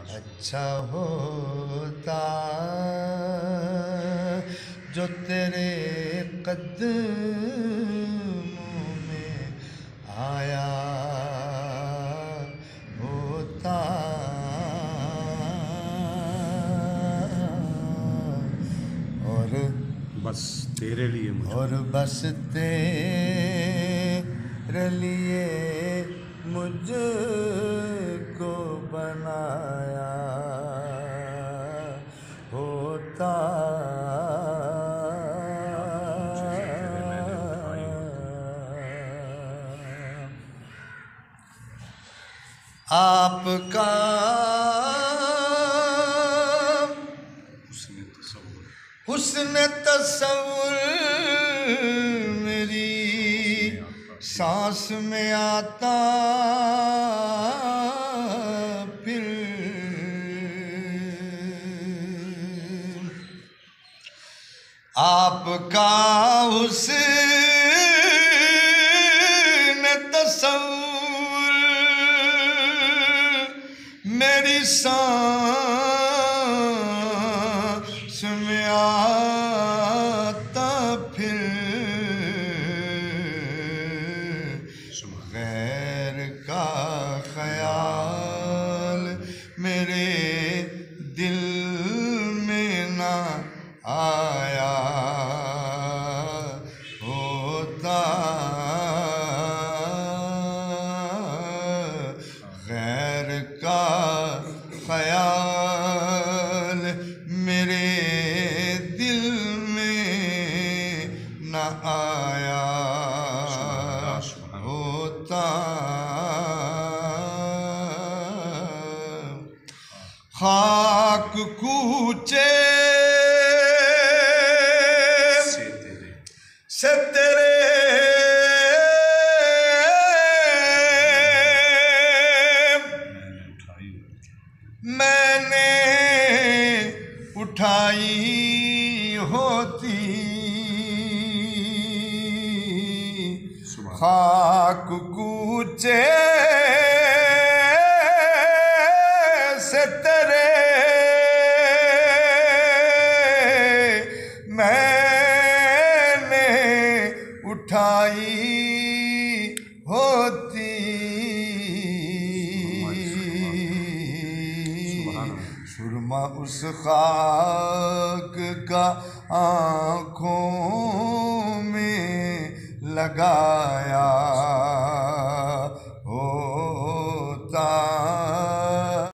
अच्छा होता जो तेरे कदमों में आया होता और बस तेरे लिए मुझे और बस तेरे लिए मुझको बनाया होता आपका हुस्न तसव्वुर मेरी सांस में आता फिर आपका हुस्न तसव्वुर मेरी सांस में आता फिर गैर का ख्याल मेरे दिल में ना आया होता गैर का ख्याल मेरे दिल में न आया होता खाक कूचे से तेरे मैंने उठाई होती खाक कूचे से तेरे मैंने उठाई होती सुरमा उस खाक का आँखों में लगाया होता